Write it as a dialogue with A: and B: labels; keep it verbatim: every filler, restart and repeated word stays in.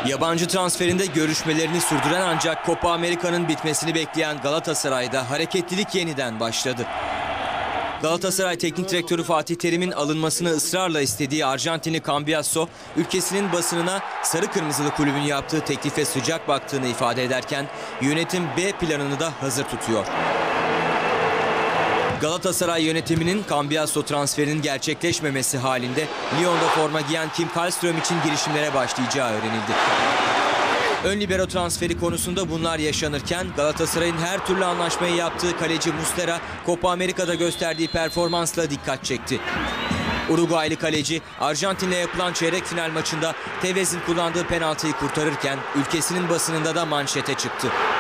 A: Yabancı transferinde görüşmelerini sürdüren ancak Copa Amerika'nın bitmesini bekleyen Galatasaray'da hareketlilik yeniden başladı. Galatasaray Teknik Direktörü Fatih Terim'in alınmasını ısrarla istediği Arjantinli Cambiasso, ülkesinin basınına sarı kırmızılı kulübün yaptığı teklife sıcak baktığını ifade ederken yönetim B planını da hazır tutuyor. Galatasaray yönetiminin Cambiasso transferinin gerçekleşmemesi halinde Lyon'da forma giyen Kim Kallström için girişimlere başlayacağı öğrenildi. Ön libero transferi konusunda bunlar yaşanırken Galatasaray'ın her türlü anlaşmayı yaptığı kaleci Muslera, Copa Amerika'da gösterdiği performansla dikkat çekti. Uruguaylı kaleci Arjantin'le yapılan çeyrek final maçında Tevez'in kullandığı penaltıyı kurtarırken ülkesinin basınında da manşete çıktı.